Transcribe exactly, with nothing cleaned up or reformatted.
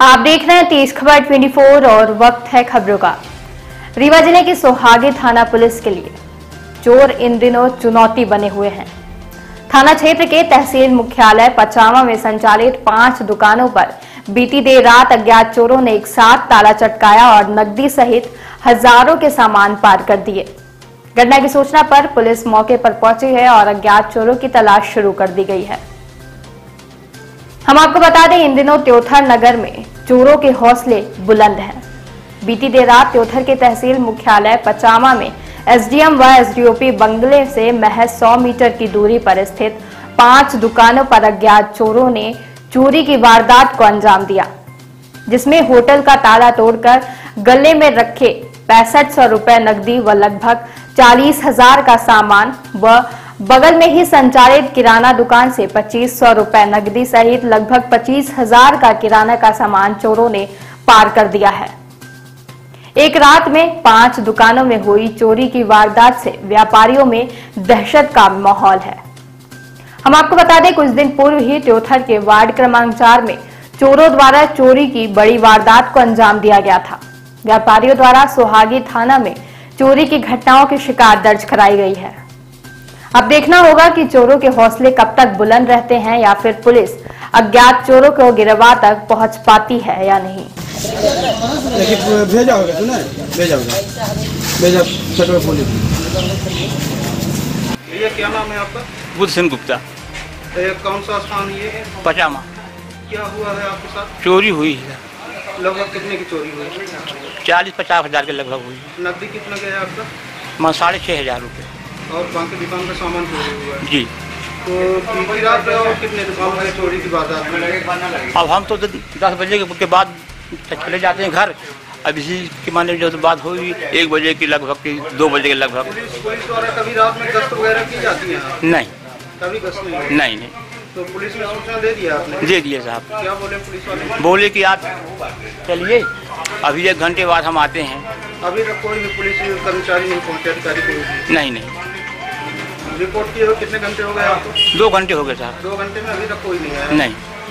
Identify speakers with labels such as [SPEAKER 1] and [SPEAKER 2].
[SPEAKER 1] आप देख रहे हैं तेज खबर चौबीस और वक्त है खबरों का। रीवा जिले की सोहागी थाना पुलिस के लिए चोर इन दिनों चुनौती बने हुए हैं। थाना क्षेत्र के तहसील मुख्यालय पचामा में संचालित पांच दुकानों पर बीती देर रात अज्ञात चोरों ने एक साथ ताला चटकाया और नकदी सहित हजारों के सामान पार कर दिए। घटना की सूचना पर पुलिस मौके पर पहुंची है और अज्ञात चोरों की तलाश शुरू कर दी गई है। हम आपको बता दें, इन दिनों त्योथर नगर में चोरों के हौसले बुलंद हैं। बीती देर रात त्योथर के तहसील मुख्यालय पचामा में एसडीएम व एसडीओपी बंगले से महज सौ मीटर की दूरी पर स्थित पांच दुकानों पर अज्ञात चोरों ने चोरी की वारदात को अंजाम दिया, जिसमें होटल का ताला तोड़कर गले में रखे पैंसठ सौ रुपए नकदी व लगभग चालीस हजार का सामान व बगल में ही संचालित किराना दुकान से पच्चीस सौ रुपए नकदी सहित लगभग पच्चीस हजार का किराना का सामान चोरों ने पार कर दिया है। एक रात में पांच दुकानों में हुई चोरी की वारदात से व्यापारियों में दहशत का माहौल है। हम आपको बता दें, कुछ दिन पूर्व ही त्योथर के वार्ड क्रमांक चार में चोरों द्वारा चोरी की बड़ी वारदात को अंजाम दिया गया था। व्यापारियों द्वारा सोहागी थाना में चोरी की घटनाओं की शिकायत दर्ज कराई गई है। अब देखना होगा कि चोरों के हौसले कब तक बुलंद रहते हैं या फिर पुलिस अज्ञात चोरों को गिरफ्तार तक पहुंच पाती है या नहीं।
[SPEAKER 2] भेजा होगा, सुना है? भेजा होगा, भेजा पेट्रोल पुलिस।
[SPEAKER 3] ये क्या नाम है आपका?
[SPEAKER 4] बुद्ध सिंह गुप्ता।
[SPEAKER 3] ये कौन सा स्थान ये?
[SPEAKER 4] पचामा।
[SPEAKER 3] क्या हुआ है आपके साथ?
[SPEAKER 4] चोरी हुई है।
[SPEAKER 3] लगभग कितने की चोरी हुई?
[SPEAKER 4] चालीस पचास हजार के लगभग हुई।
[SPEAKER 3] नकदी कितना गया आपका?
[SPEAKER 4] मैं साढ़े छः हजार रुपये।
[SPEAKER 3] और बाकी दुकान का सामान चोरी हुआ है?
[SPEAKER 4] जी।
[SPEAKER 3] तो बीती रात और कितने दुकान में चोरी की वारदात?
[SPEAKER 4] अब हम तो दस बजे के बाद चले जाते हैं घर। अब इसी के माने जो तो बात हुई एक बजे की लगभग की दो बजे के लगभग।
[SPEAKER 3] पुलिस पुलिस द्वारा कभी रात में गश्त वगैरह की जाती है?
[SPEAKER 4] नहीं,
[SPEAKER 3] कभी गश्त नहीं?
[SPEAKER 4] नहीं नहीं।
[SPEAKER 3] तो पुलिस में सूचना दे दिया आपने?
[SPEAKER 4] दे दिए साहब।
[SPEAKER 3] क्या बोले पुलिस वाले?
[SPEAKER 4] बोले कि आप चलिए, अभी एक घंटे बाद हम आते हैं।
[SPEAKER 3] अभी तक कोई भी पुलिस कर्मचारी नहीं पहुँचे, अधिकारी को?
[SPEAKER 4] नहीं नहीं।
[SPEAKER 3] रिपोर्ट किए हुए कितने घंटे हो गए आपको?
[SPEAKER 4] दो घंटे हो गए साहब।
[SPEAKER 3] दो घंटे में अभी तक कोई नहीं आया?
[SPEAKER 4] नहीं।